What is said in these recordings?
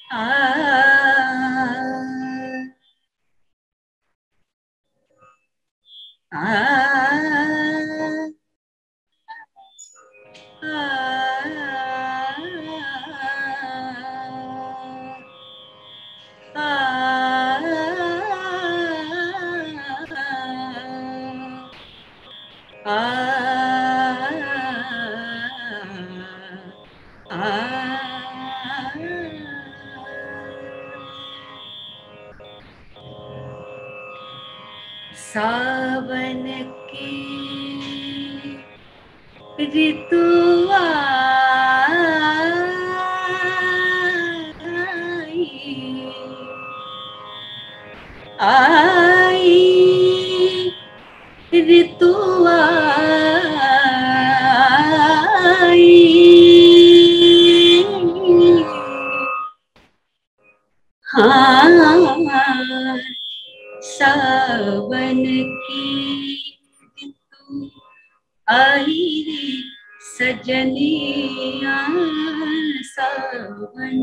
आ आ सावन की ऋतु आई ऋतु आई हाँ सावन की ऋतु आई रे सजनिया सावन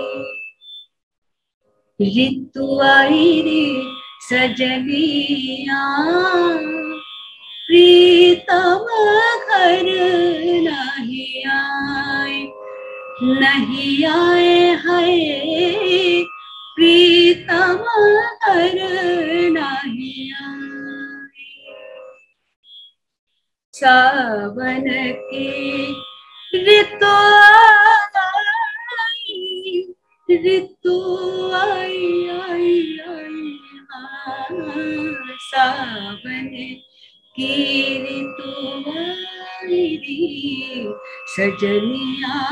की ऋतु आई रे सजनिया प्रीतम घर नहीं आए नहीं आए है प्रीतम घर नहीं आए सावन की ऋतु आई ऋतु आई आई आई सावन की ऋतु आई रे सजनिया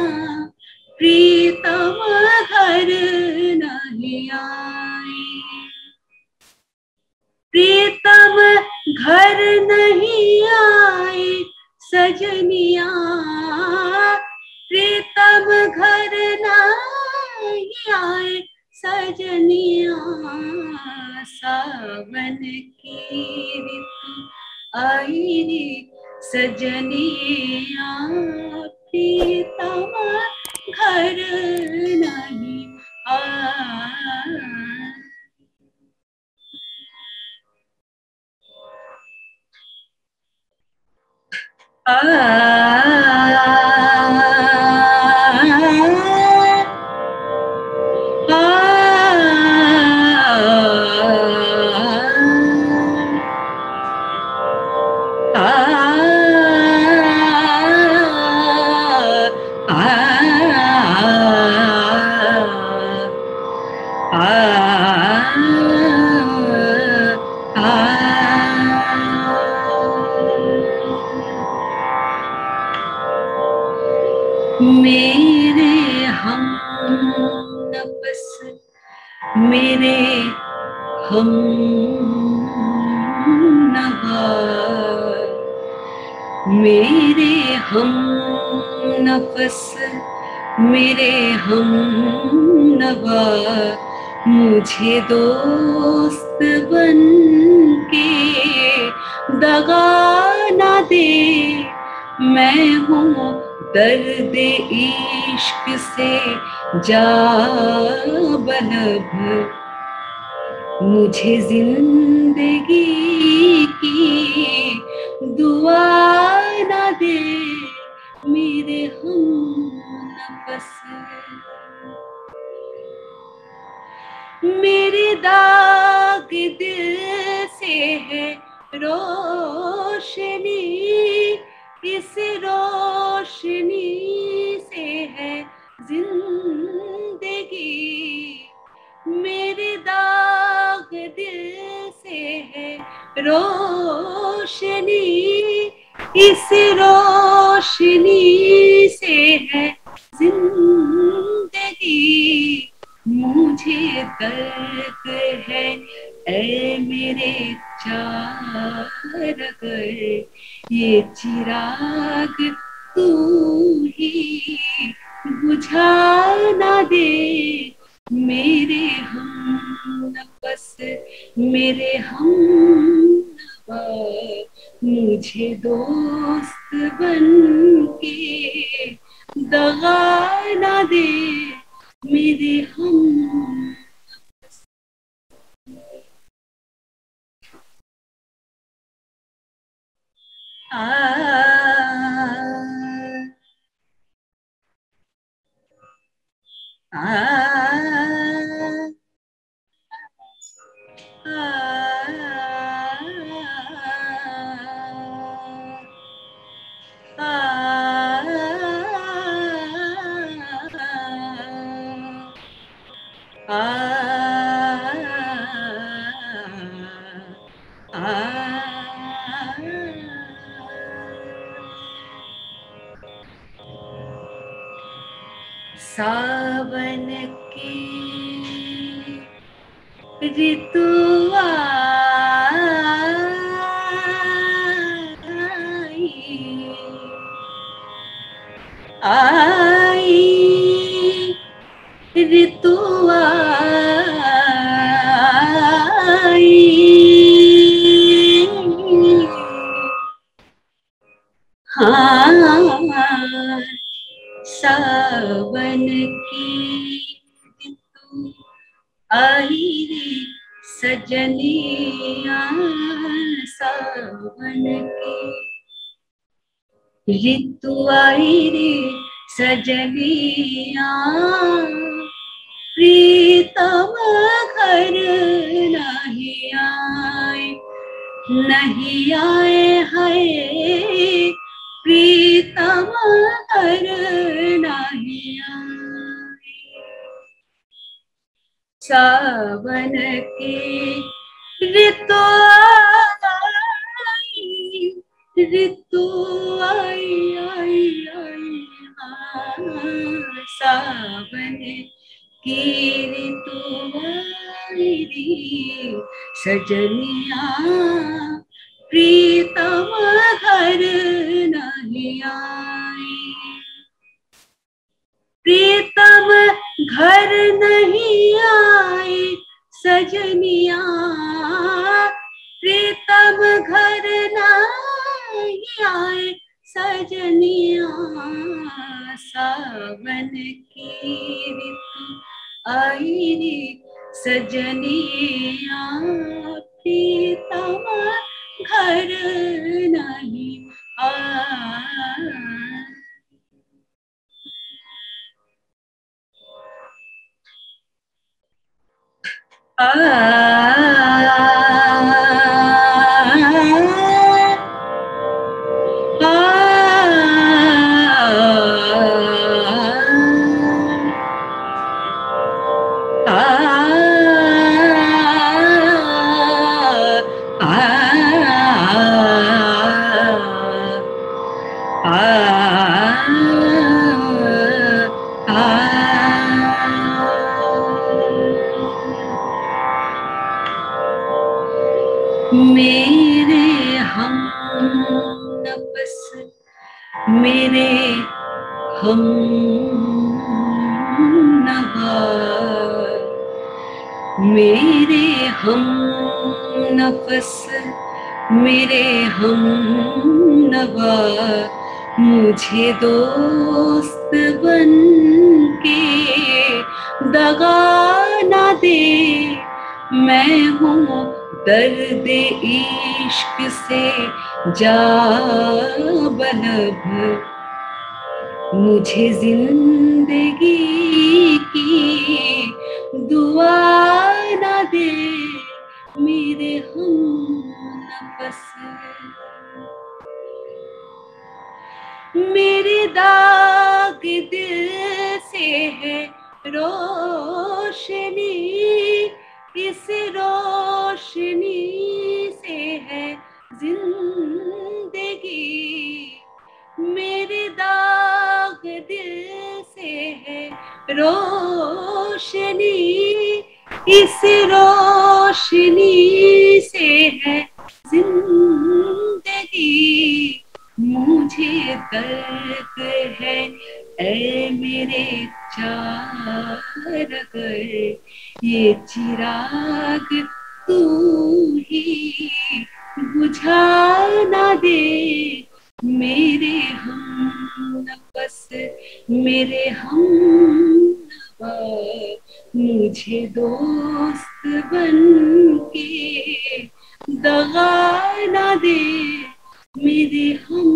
प्रीतम घर नहीं आई प्रीतम घर नहीं आए सजनिया प्रीतम घर नहीं आए सजनिया सावन की ऋतु आई रे सजनिया प्रीतम घर नहीं आए मेरे हम नफस मेरे हम नवा मेरे हम नफस मेरे हम नवा मुझे दोस्त बन के दगा ना दे मैं हूँ दर्द इश्क से जा बलब मुझे जिंदगी की दुआ ना दे मेरे हम नफस मेरे दाग दिल से है रोशनी इस रोशनी से है जिंदगी मेरे दाग दिल से है रोशनी इस रोशनी से है जिंदगी मुझे दर्द है ऐ मेरे चारग ये चिराग तू ही बुझा ना दे मेरे हम नफस मेरे हम नवा मुझे दोस्त बन के दगा ना दे मेरे आ आ सावन की ऋतु आई ऋतु आई हाँ सावन की ऋतु आई रे सजनिया सावन की ऋतु आई रे सजनिया प्रीतम घर नहीं आए है प्रीतम घर नहीं आए सावन की ऋतु आई आई आई सावन की ऋतु आई रे सजनिया प्रीतम घर नहीं आई प्रीतम घर नहीं आए सजनिया प्रीतम घर नहीं आए सजनिया सावन की ऋतु आई रे सजनिया प्रीतम घर नहीं आए मेरे हम नफस मेरे हम नवा मेरे हम नफस मेरे हम नवा मुझे दोस्त बन के दगा ना दे मैं हूँ दर्द इश्क से जा बलब मुझे जिंदगी की दुआ ना दे मेरे हम नफस मेरे दाग दिल से है रोशनी इस रोशनी से है जिंदगी मेरे दाग दिल से है रोशनी इस रोशनी से है जिंदगी मुझे दर्द है ऐ मेरे चारगर ये चिराग तू ही बुझा ना दे मेरे हम नफस मेरे हम नवा मुझे दोस्त बन के दगा ना दे मेरे हम